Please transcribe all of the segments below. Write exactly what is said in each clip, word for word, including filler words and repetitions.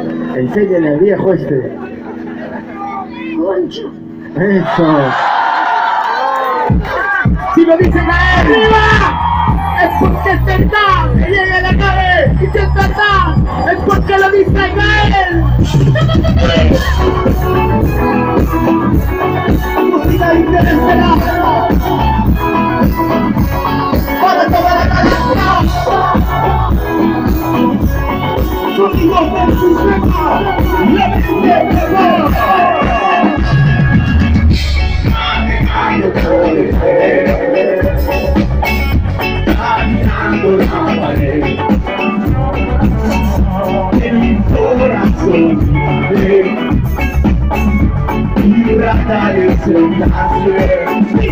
Enséñale al viejo este. Concha. Eso. Si me dicen a él, ¡arriba! Es porque es verdad, que llega a la calle y si es verdad, es porque lo dice Gael. Música interesada para toda la galaxia. Sonidos del sistema, la mente pegó. Caminando la pared en mi corazón y radares en la ciudad.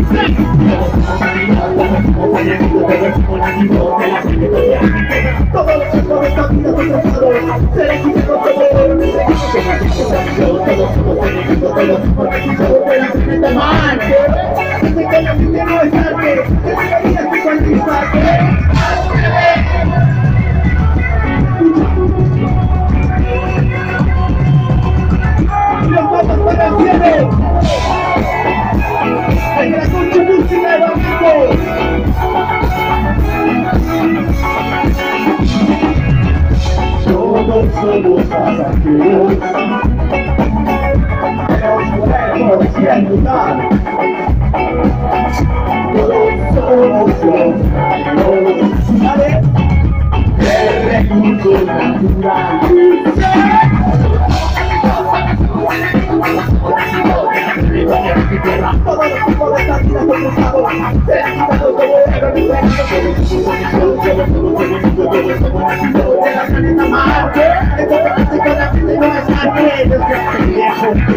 Todos los hijos de esta vida son tratados, seré quitado todo, todos somos enemigos de los hijos de la gente mal. Desde que la vida no es tarde, desde que la vida es con los papas para el cielo. En la concha música de Bambuco. Todos somos pasajeros, pero podemos ejecutar. Todos somos los ¿vale? El recurso natural. Todos los tipos de esta vida son cruzados, serán quitados como héroes liberados. Todos somos nacidos de la planeta Marte. Entonces con la gente no es arte, desde el viejo.